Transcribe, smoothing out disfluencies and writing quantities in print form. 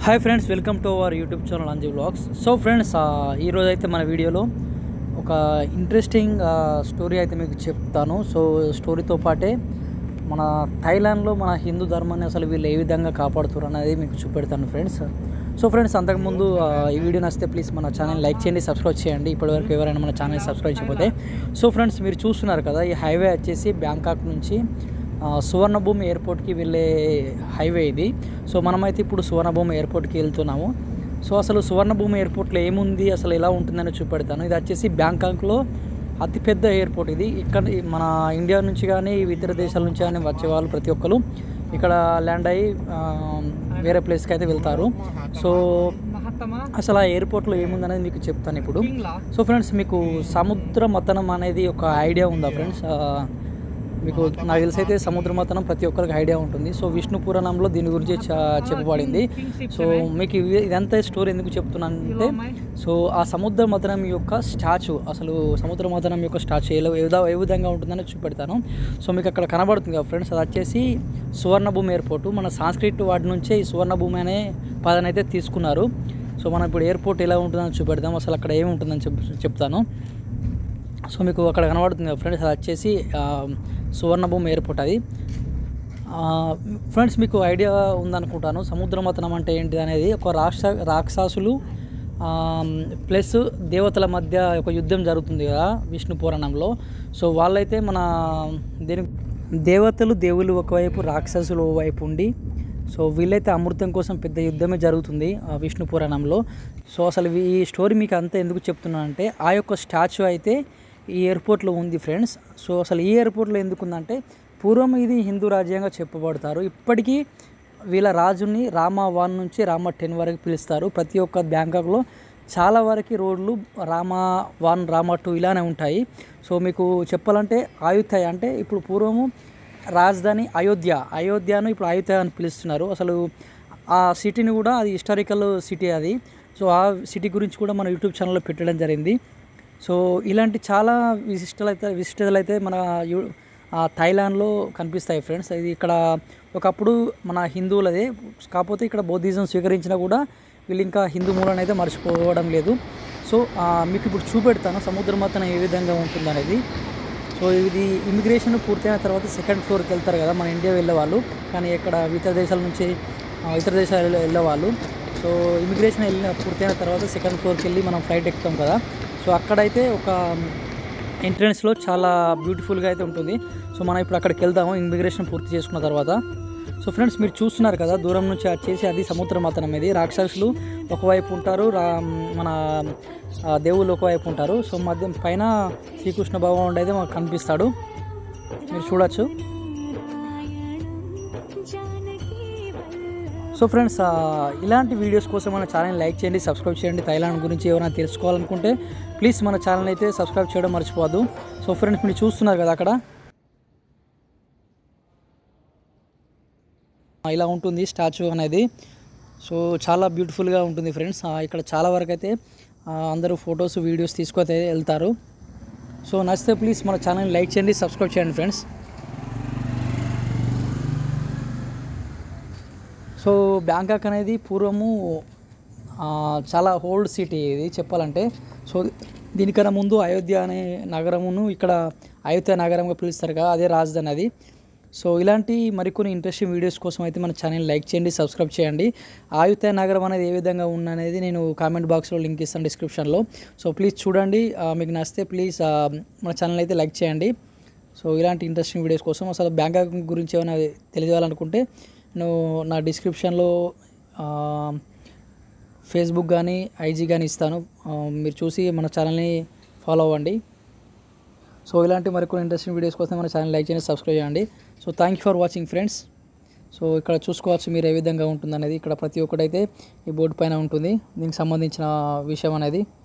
Hi friends, welcome to our YouTube channel Anji vlogs. So friends, ఈరోజు అయితే మన వీడియోలో ఒక ఇంట్రెస్టింగ్ స్టోరీ అయితే మీకు చెప్తాను. సో స్టోరీతో పాటే మన థాయిలాండ్లో మన హిందూ ధర్మాన్ని అసలు వీళ్ళు ఏ విధంగా కాపాడుతారు అనేది మీకు చూపెడతాను ఫ్రెండ్స్. సో ఫ్రెండ్స్, అంతకుముందు ఈ వీడియో నచ్చితే ప్లీజ్ మన ఛానల్ లైక్ చేయండి, సబ్స్క్రైబ్ చేయండి. ఇప్పటివరకు ఎవరైనా మన ఛానల్ సబ్స్క్రైబ్ చేయకపోతే. సో ఫ్రెండ్స్, మీరు చూస్తున్నారు కదా, ఈ హైవే వచ్చేసి బ్యాంకాక్ నుంచి సువర్ణభూమి ఎయిర్పోర్ట్కి వెళ్ళే హైవే ఇది. సో మనమైతే ఇప్పుడు సువర్ణభూమి ఎయిర్పోర్ట్కి వెళ్తున్నాము. సో అసలు సువర్ణభూమి ఎయిర్పోర్ట్లో ఏముంది, అసలు ఎలా ఉంటుందని చూపెడతాను. ఇది వచ్చేసి బ్యాంకాక్లో అతిపెద్ద ఎయిర్పోర్ట్ ఇది. ఇక్కడ మన ఇండియా నుంచి కానీ ఇతర దేశాల నుంచి కానీ వచ్చే వాళ్ళు ప్రతి ఒక్కరు ఇక్కడ ల్యాండ్ అయ్యి వేరే ప్లేస్కి అయితే వెళ్తారు. సో అసలు ఆ ఎయిర్పోర్ట్లో ఏముందనేది మీకు చెప్తాను ఇప్పుడు. సో ఫ్రెండ్స్, మీకు సముద్ర మథనం అనేది ఒక ఐడియా ఉందా ఫ్రెండ్స్? మీకు నాకు తెలిసి అయితే సముద్ర మథనం ప్రతి ఒక్కరికి ఐడియా ఉంటుంది. సో విష్ణు పురాణంలో దీని గురించి చెప్పబడింది. సో మీకు ఇదంతా స్టోరీ ఎందుకు చెప్తున్నానంటే, సో ఆ సముద్ర మథనం యొక్క స్టాచ్యూ, అసలు సముద్ర మథనం యొక్క స్టాచ్యూ ఏ విధంగా ఉంటుందని చూపెడతాను. సో మీకు అక్కడ కనబడుతుంది కదా ఫ్రెండ్స్, అది వచ్చేసి సువర్ణభూమి ఎయిర్పోర్టు. మన సాంస్క్రిట్ వాటి నుంచే ఈ సువర్ణభూమి అనే పదాన్ని అయితే తీసుకున్నారు. సో మనం ఇప్పుడు ఎయిర్పోర్ట్ ఎలా ఉంటుందని చూపెడతాం, అసలు అక్కడ ఏమి ఉంటుందని చెప్తాను. సో మీకు అక్కడ కనబడుతుంది కదా ఫ్రెండ్స్, అది వచ్చేసి సువర్ణభూమి ఎయిర్పోర్ట్ అది. ఫ్రెండ్స్, మీకు ఐడియా ఉందనుకుంటాను సముద్ర మథనం అంటే ఏంటి అనేది. ఒక రాక్షసులు ప్లస్ దేవతల మధ్య ఒక యుద్ధం జరుగుతుంది కదా విష్ణు పురాణంలో. సో వాళ్ళైతే మన దేవతలు దేవుళ్ళు ఒకవైపు, రాక్షసులు ఓవైపు ఉండి, సో వీళ్ళైతే అమృతం కోసం పెద్ద యుద్ధమే జరుగుతుంది విష్ణు పురాణంలో. సో అసలు ఈ స్టోరీ మీకు అంతా ఎందుకు చెప్తున్నానంటే, ఆ యొక్క స్టాచ్యూ అయితే ఈ ఎయిర్పోర్ట్లో ఉంది ఫ్రెండ్స్. సో అసలు ఈ ఎయిర్పోర్ట్లో ఎందుకుందంటే, పూర్వం ఇది హిందూ రాజ్యంగా చెప్పబడతారు. ఇప్పటికీ వీళ్ళ రాజుని రామా 1 నుంచి రామా 10 వరకు పిలుస్తారు. ప్రతి ఒక్క బ్యాంకాక్లో చాలా వరకు రోడ్లు రామా 1, రామా 2 ఇలానే ఉంటాయి. సో మీకు చెప్పాలంటే అయోధ్య అంటే ఇప్పుడు పూర్వము రాజధాని అయోధ్యను ఇప్పుడు అయోధ్య అని పిలుస్తున్నారు. అసలు ఆ సిటీని కూడా, అది హిస్టారికల్ సిటీ అది. సో ఆ సిటీ గురించి కూడా మన యూట్యూబ్ ఛానల్లో పెట్టడం జరిగింది. సో ఇలాంటి చాలా విశిష్టతలు అయితే మన థాయిలాండ్లో కనిపిస్తాయి ఫ్రెండ్స్. ఇది ఇక్కడ ఒకప్పుడు మన హిందువులదే, కాకపోతే ఇక్కడ బౌద్ధిజం స్వీకరించినా కూడా వీళ్ళు ఇంకా హిందూ మూలాన్ని అయితే మర్చిపోవడం లేదు. సో మీకు ఇప్పుడు చూపెడతాను సముద్ర మథనం ఏ విధంగా ఉంటుందనేది. సో ఇది ఇమిగ్రేషన్ పూర్తయిన తర్వాత సెకండ్ ఫ్లోర్కి వెళ్తారు కదా మన ఇండియా వెళ్ళేవాళ్ళు, కానీ ఇక్కడ ఇతర దేశాల నుంచి ఇతర దేశాలు వెళ్ళేవాళ్ళు. సో ఇమిగ్రేషన్ పూర్తయిన తర్వాత సెకండ్ ఫ్లోర్కి వెళ్ళి మనం ఫ్లైట్ ఎక్కుతాం కదా. సో అక్కడైతే ఒక ఎంట్రన్స్లో చాలా బ్యూటిఫుల్గా అయితే ఉంటుంది. సో మనం ఇప్పుడు అక్కడికి వెళ్దాము ఇమిగ్రేషన్ పూర్తి చేసుకున్న తర్వాత. సో ఫ్రెండ్స్, మీరు చూస్తున్నారు కదా దూరం నుంచి వచ్చేసి అది సముద్ర మథనం. ఇది రాక్షసులు ఒకవైపు ఉంటారు, మన దేవుళ్ళు ఒకవైపు ఉంటారు. సో మధ్య పైన శ్రీకృష్ణ భగవానుడు అయితే మాకు కనిపిస్తాడు, మీరు చూడొచ్చు. సో ఫ్రెండ్స్, ఇలాంటి వీడియోస్ కోసం మన ఛానల్ లైక్ చేయండి, సబ్స్క్రైబ్ చేయండి. థాయిలాండ్ గురించి ఎవరైనా తెలుసుకోవాలనుకుంటే ప్లీజ్ మన ఛానల్ అయితే సబ్స్క్రైబ్ చేయడం మర్చిపోవద్దు. సో ఫ్రెండ్స్, మీరు చూస్తున్నారు కదా అక్కడ ఇలా ఉంటుంది స్టాచ్యూ అనేది. సో చాలా బ్యూటిఫుల్గా ఉంటుంది ఫ్రెండ్స్. ఇక్కడ చాలా వరకు అయితే అందరూ ఫొటోస్, వీడియోస్ తీసుకొని వెళ్తారు. సో నచ్చితే ప్లీజ్ మన ఛానల్ లైక్ చేయండి, సబ్స్క్రైబ్ చేయండి ఫ్రెండ్స్. సో బ్యాంకాక్ అనేది పూర్వము చాలా ఓల్డ్ సిటీ ఇది చెప్పాలంటే. సో దీనికన్నా ముందు అయోధ్య అనే నగరమును ఇక్కడ అయోధ్య నగరంగా పిలుస్తారు కదా, అదే రాజధాని అది. సో ఇలాంటి మరికొన్ని ఇంట్రెస్టింగ్ వీడియోస్ కోసం అయితే మన ఛానల్ లైక్ చేయండి, సబ్స్క్రైబ్ చేయండి. అయోధ్య నగరం అనేది ఏ విధంగా ఉన్నది నేను కామెంట్ బాక్స్లో లింక్ ఇస్తాను డిస్క్రిప్షన్లో. సో ప్లీజ్ చూడండి, మీకు నచ్చితే ప్లీజ్ మన ఛానల్ అయితే లైక్ చేయండి. సో ఇలాంటి ఇంట్రెస్టింగ్ వీడియోస్ కోసం అసలు బ్యాంకాక్ గురించి ఏమైనా తెలియాలనుకుంటే నేను నా డిస్క్రిప్షన్లో ఫేస్బుక్ కానీ ఐజీ కానీ ఇస్తాను, మీరు చూసి మన ఛానల్ని ఫాలో అవ్వండి. సో ఇలాంటి మరికొన్ని ఇంట్రెస్టింగ్ వీడియోస్ కోసం మన ఛానల్ లైక్ చేయండి, సబ్స్క్రైబ్ చేయండి. So thank you for watching friends. So ఇక్కడ చూసుకోవచ్చు మీరు ఏ విధంగా ఉంటుందనేది. ఇక్కడ ప్రతి ఒక్కటైతే ఈ బోర్డు పైన ఉంటుంది దీనికి సంబంధించిన విషయం అనేది.